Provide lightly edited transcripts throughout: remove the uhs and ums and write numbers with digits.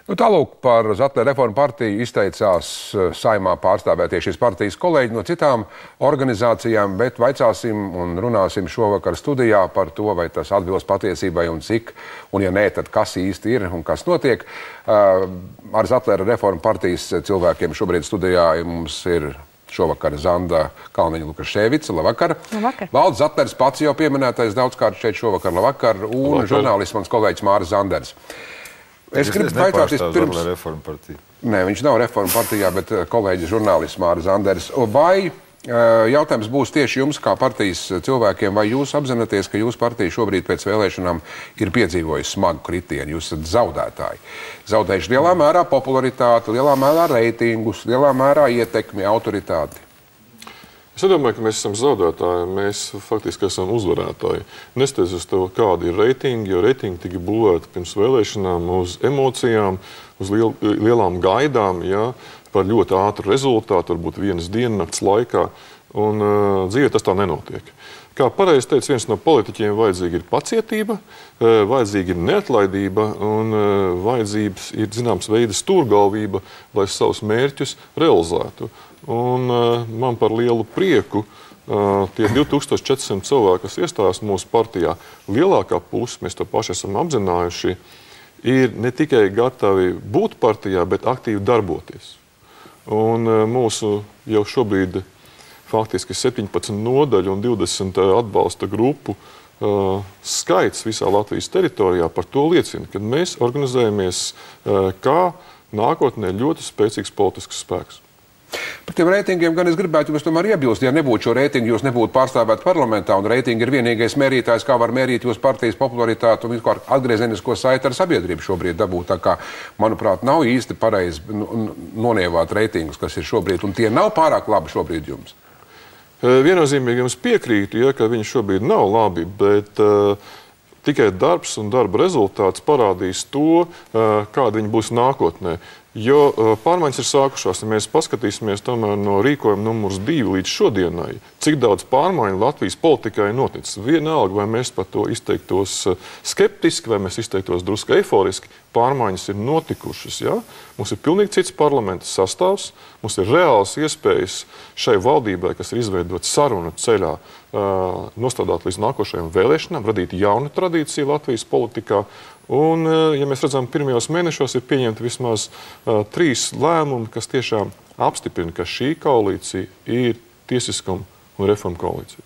Tālūk par Zatlera reformu partiju izteicās Saeimā pārstāvētie šīs partijas kolēģi no citām organizācijām, bet vaicāsim un runāsim šovakar studijā par to, vai tas atbilst patiesībai un cik, un ja nē, tad kas īsti ir un kas notiek. Ar Zatlera reformu partijas cilvēkiem šobrīd studijā mums ir šovakar Zanda Kalniņa-Lukaševica. Labvakar. Labvakar. Valdis Zatlers pats jau pieminētais daudzkārt šeit šovakar. Labvakar. Un žurnālists mans kolēģis Māris Zanders. Es gribu pajautāt pirms reformu partiju. Nē, viņš nav reformu partijā, bet kolēģis žurnālists Māris Zanders. Vai jautājums būs tieši jums, kā partijas cilvēkiem, vai jūs apzināties, ka jūsu partija šobrīd pēc vēlēšanām ir piedzīvojusi smagu kritienu? Jūs esat zaudētāji. Zaudējuši lielā mērā popularitāti, lielā mērā reitingus, lielā mērā ietekmi, autoritāti. Es nedomāju, ka mēs esam zaudētāji, mēs faktiski esam uzvarētāji. Nesteidz uz to, kādi ir reitingi, jo reitingi tika būvēti pirms vēlēšanām uz emocijām, uz lielām gaidām, ja, par ļoti ātru rezultātu, varbūt vienas diennakts laikā, un dzīvē tas tā nenotiek. Kā pareizi teica viens no politiķiem, vajadzīga ir pacietība, vajadzīga ir neatlaidība un vajadzības ir zināms veida stūrgalvība, lai savus mērķus realizētu. Un man par lielu prieku tie 2400 cilvēki, kas iestājās mūsu partijā, lielākā puse, mēs to paši esam apzinājuši, ir ne tikai gatavi būt partijā, bet aktīvi darboties. Un mūsu jau šobrīd faktiski 17 nodaļu un 20 atbalsta grupu skaits visā Latvijas teritorijā par to liecina, ka mēs organizējamies kā nākotnē ļoti spēcīgs politisks spēks. Par tiem reitingiem gan es gribētu jums tomēr iebilst. Ja nebūtu šo reitingu, jūs nebūtu pārstāvēt parlamentā, un reitingi ir vienīgais mērītājs, kā var mērīt jūsu partijas popularitāti un vispār atgriezenisko saiti ar sabiedrību šobrīd dabūt. Tā kā, manuprāt, nav īsti pareizi nonievāt reitingus, kas ir šobrīd, un tie nav pārāk labi šobrīd jums. Viennozīmīgi jums piekrītu, ja, ka viņi šobrīd nav labi, bet tikai darbs un darba rezultāts parādīs to, kāda viņi būs nākotnē. Jo pārmaiņas ir sākušās, ja mēs paskatīsimies tomēr no rīkojuma numurs 2 līdz šodienai, cik daudz pārmaiņu Latvijas politikai noticis. Vienalga, vai mēs par to izteiktos skeptiski, vai mēs izteiktos drusku eiforiski, pārmaiņas ir notikušas. Ja? Mums ir pilnīgi cits parlamenta sastāvs, mums ir reāls iespējas šai valdībai, kas ir izveidot sarunu ceļā, nostādāt līdz nākošajām vēlēšanām, radīt jaunu tradīciju Latvijas politikā. Un, ja mēs redzam, pirmajos mēnešos ir pieņemti vismaz 3 lēmumi, kas tiešām apstiprina, ka šī koalīcija ir tiesiskuma un reformu koalīcija.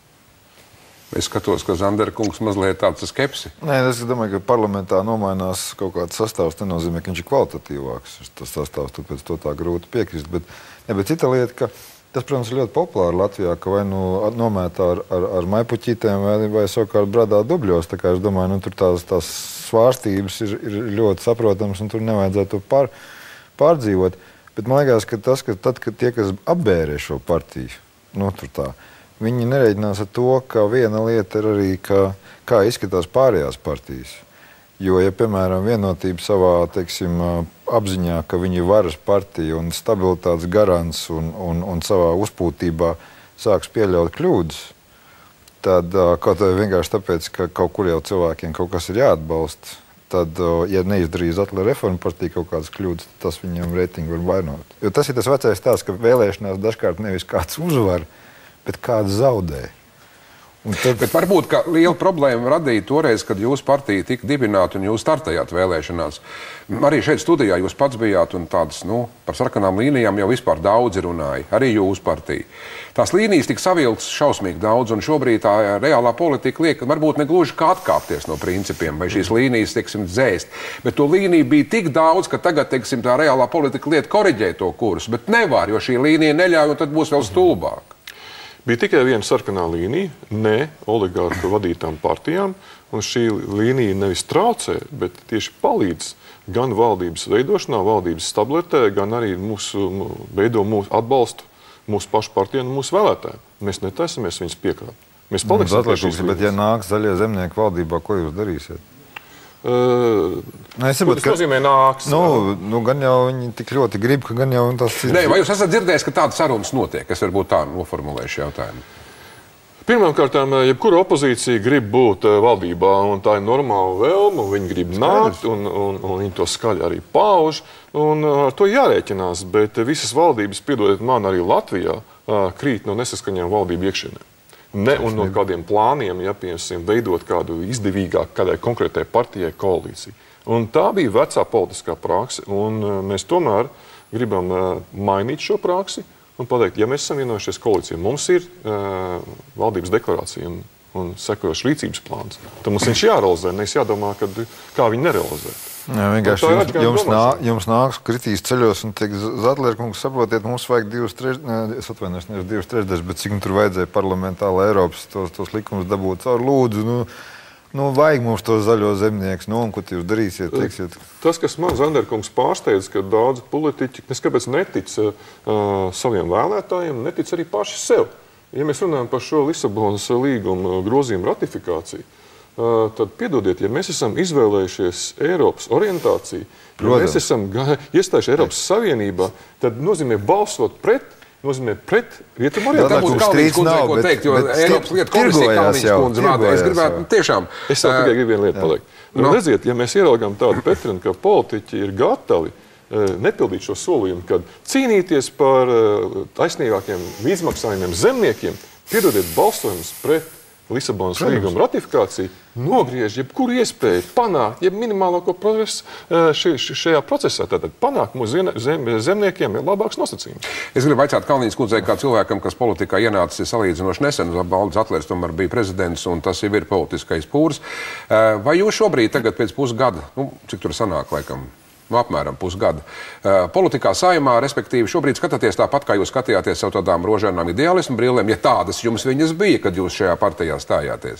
Es skatos, ka Zandera kungs mazliet tāds skepsi. Nē, es domāju, ka parlamentā nomainās kaut kāds sastāvs, nenozīmē, ka viņš ir kvalitatīvāks. Tas sastāvs, tāpēc to tā grūti piekrist. Bet cita lieta, ka tas, protams, ir ļoti populāri Latvijā, ka vai nu nomētā ar maipuķītēm vai savukārt bradā dubļos. Tā kā es domāju, tur tās svārstības ir ļoti saprotams un tur nevajadzētu to pārdzīvot. Bet man liekas, ka tas, ka tad, kad tie, kas apbērē šo partiju, tur tā, viņi nereiķinās ar to, ka viena lieta ir arī, kā izskatās pārējās partijas. Jo, ja, piemēram, vienotība savā, teiksim, apziņā, ka viņi ir varas partija un stabilitātes garants un savā uzpūtībā sāks pieļaut kļūdas, tad kaut vai vienkārši tāpēc, ka kaut kur jau cilvēkiem kaut kas ir jāatbalsta, tad, ja neizdarīs Zatlera reformu partija kaut kādas kļūdas, tas viņam reitingu var vainot. Jo tas ir tas vecais stāsts, ka vēlēšanās dažkārt nevis kāds uzvar, bet kāds zaudē. Bet varbūt, ka liela problēma radīja toreiz, kad jūsu partija tika dibināta un jūs startējāt vēlēšanās. Arī šeit studijā jūs pats bijāt un tādas, par sarkanām līnijām jau vispār daudzi runāja, arī jūsu partija. Tās līnijas tika savilktas šausmīgi daudz, un šobrīd tā reālā politika liek, varbūt negluži kā atkāpties no principiem, vai šīs līnijas, teiksim, dzēst. Bet to līniju bija tik daudz, ka tagad, teiksim, tā reālā politika lieta koriģē to kursu, bet nevar, jo šī līnija neļauj, un tad būs vēl stulbāk. Bija tikai viena sarkanā līnija, ne oligārku vadītām partijām, un šī līnija nevis traucē, bet tieši palīdz gan valdības veidošanā, valdības stabilitē, gan arī veido mūsu atbalstu mūsu pašu partiju un mūsu vēlētājiem. Mēs netaisamies viņus piekrāt. Mēs paliksim pie šīs līnijas. Bet ja nāks zaļie zemnieki valdībā, ko jūs darīsiet? Tas nozīmē nāks. Gan jau viņi tik ļoti grib, ka gan jau tas ir. Nē, vai jūs esat dzirdējis, ka tādas sarunas notiek? Es varbūt tā noformulēšu jautājumu. Pirmkārt, jebkura opozīcija grib būt valdībā, un tā ir normāla vēlme. Viņi grib nākt, un viņi to skaļi arī pauž. Ar to jārēķinās, bet visas valdības, piedodiet man, arī Latvijā krīt no nesaskaņām valdību iekšienē. Un no kādiem plāniem, ja piemēram veidot kādu izdevīgāku kādai konkrētai partijai koalīciju. Un tā bija vecā politiskā prakse, un mēs tomēr gribam mainīt šo praksi un pateikt, ja mēs esam vienojušies koalīcijā, mums ir valdības deklarācija un sekojošs rīcības plāns, tad mums viņš jārealizē, nevis jādomā, kā viņi nerealizē. Jā, vienkārši jums nāks kritīs ceļos un teikt, Zatlers kungs, saprotiet, mums vajag 2/3, bet cik tur vajadzēja parlamentā, lai Eiropas tos likumus dabūtu caur lūdzu, vajag mums tos zaļo zemnieks, un ko jūs darīsiet, teiksiet? Tas, kas man Zanderkungs pārsteidz, ka daudzi politiķi kāpēc netic saviem vēlētājiem, netic arī paši sev. Ja mēs runājam par šo Lisabonas līguma grozījumu ratifikāciju, tad piedodiet, ja mēs esam izvēlējušies Eiropas orientāciju, ja mēs esam iestājuši Eiropas Savienībā, tad nozīmē balsot pret rietumu orientāciju. Tā būtu Kalniņas kundzei, ko teikt, jo Eiropas lietu komisija Kalniņas kundze vada. Es gribētu tiešām... Es tikai gribu vienu lietu pateikt. Redziet, ja mēs ieraugām tādu Petrinu, ka politiķi ir gatavi nepildīt šo solījumu, kad cīnīties par taisnīgākiem līdzmaksājumiem zemniekiem, piedodiet balsojumus pret Lisabonas līguma ratifikāciju, nogriež jebkuru iespēju panākt, jeb minimālāko progresu šajā procesā. Tātad panākt mūsu zemniekiem ir labāks nosacījums. Es gribu vaicāt Kalniņas kundzei, kā cilvēkam, kas politikā ienācis salīdzinoši nesen, Valdis Zatlers tomēr bija prezidents, un tas jau ir politiskais pūrs. Vai jūs šobrīd, tagad pēc pusgada, cik tur sanāk laikam? Apmēram pusgada. Politikā Saeimā, respektīvi, šobrīd skatāties tāpat, kā jūs skatījāties savu tādām rožainām ideālismu brillēm, ja tādas jums viņas bija, kad jūs šajā partijā stājāties?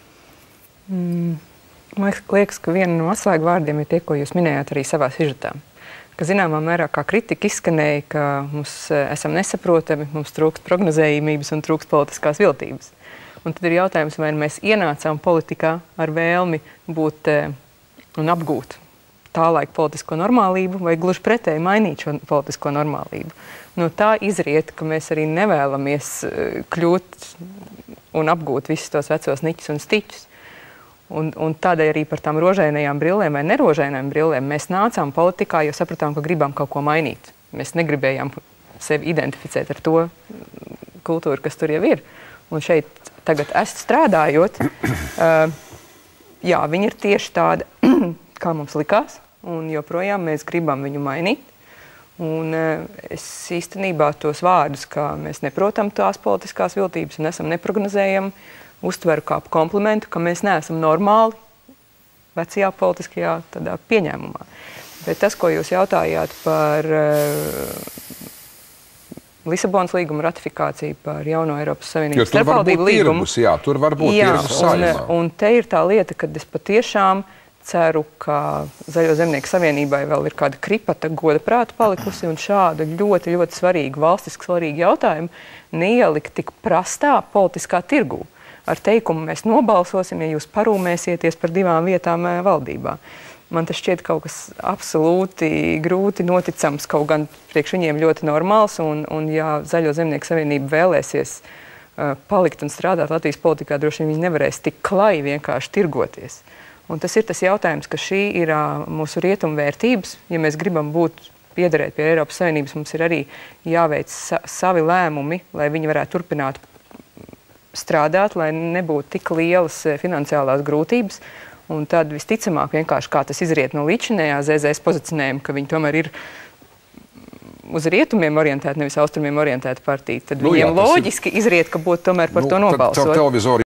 Man liekas, ka viena no atslēgu vārdiem ir tie, ko jūs minējāt arī savā sižetā. Ka zināmā mērā kā kritika izskanēja, ka mums esam nesaprotami, mums trūkst prognozējumības un trūkst politiskās viltības. Un tad ir jautājums, vai mēs ienācām politikā ar vēlmi būt un apgūt tā laika politisko normālību, vai gluži pretēji mainīt šo politisko normālību. No tā izriet, ka mēs arī nevēlamies kļūt un apgūt visus tos vecos niķus un stiķus. Un tādēļ arī par tām rožainajām brillēm vai nerožainajām brillēm mēs nācām politikā, jo sapratām, ka gribam kaut ko mainīt. Mēs negribējām sevi identificēt ar to kultūru, kas tur jau ir. Un šeit tagad strādājot, jā, viņi ir tieši tāda, kā mums likās, un joprojām mēs gribam viņu mainīt. Un es īstenībā tos vārdus, ka mēs neprotam tās politiskās viltības un esam neprognozējami, uztveru kā komplimentu, ka mēs neesam normāli vecajā politiskajā tādā pieņēmumā. Bet tas, ko jūs jautājāt par Lisabonas līguma ratifikāciju, par jauno Eiropas Savienības starpvaldību līgumu. Jā, tur var būt tirgus Saeimā. Un te ir tā lieta, kad es patiešām ceru, ka Zaļo zemnieku savienībai vēl ir kāda kripata goda prāta palikusi un šādu ļoti, ļoti svarīgu, valstiski svarīgu jautājumu neielikt tik prastā politiskā tirgū. Ar teikumu mēs nobalsosim, ja jūs parūmēsieties par 2 vietām valdībā. Man tas šķiet kaut kas absolūti grūti noticams, kaut gan priekš viņiem ļoti normāls, un ja Zaļo zemnieku savienība vēlēsies palikt un strādāt Latvijas politikā, droši vien viņi nevarēs tik klai vienkārši tirgoties. Un tas ir tas jautājums, ka šī ir mūsu rietumu vērtības. Ja mēs gribam piederēt pie Eiropas Savienības, mums ir arī jāveic savi lēmumi, lai viņi varētu turpināt strādāt, lai nebūtu tik lielas finansiālās grūtības. Un tad visticamāk vienkārši, kā tas izriet no līdzinējā ZZS pozicionējuma, ka viņi tomēr ir uz rietumiem orientēti, nevis austrumiem orientēti partija, tad viņiem loģiski izriet, ka būtu tomēr par to nobalsot.